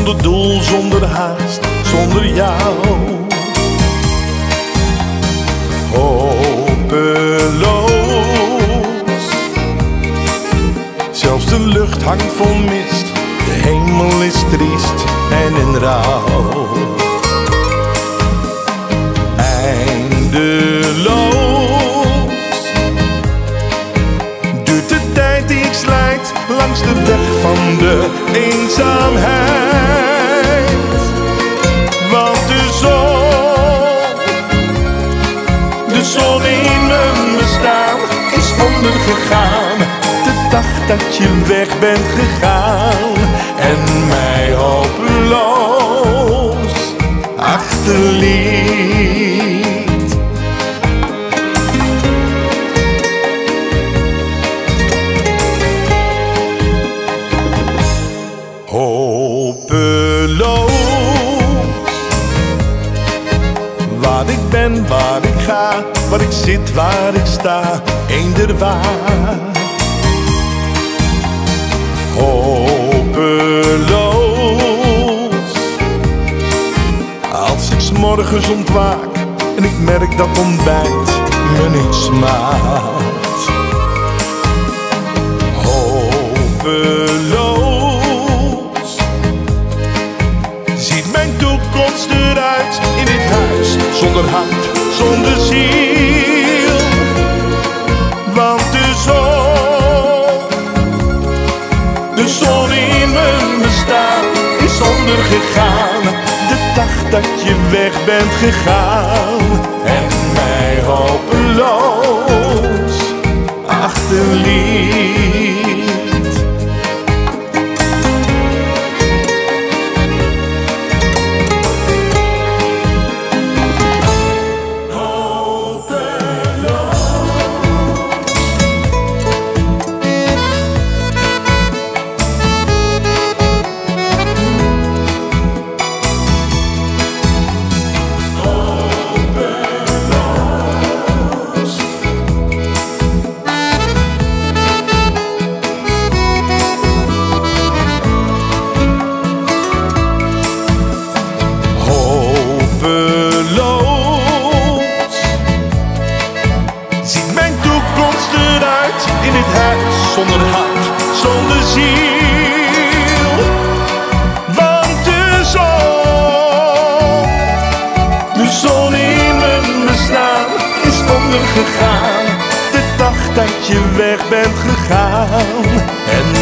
zonder doel, zonder haast, zonder jou. Hopeloos, zelfs de lucht hangt vol mist, de hemel is triest en in rouw. Eindeloos duurt de tijd die ik slijt langs de weg van de eenzaamheid. Want de zon in mijn bestaan is ondergegaan. De dag dat je weg bent gegaan en mij hopeloos achterliet. Hopeloos, waar ik ben, waar ik ga, waar ik zit, waar ik sta, eender waar. Hopeloos, als ik 's morgens ontwaak en ik merk dat ontbijt me niet smaakt. Hopeloos, ziet mijn toekomst eruit in dit huis zonder hart, zonder ziel. Want de zon in mijn bestaan is ondergegaan. De dag dat je weg bent gegaan en mij hopeloos achterliet. In dit huis zonder hart, zonder ziel. Want de zon in mijn bestaan is ondergegaan. De dag dat je weg bent gegaan en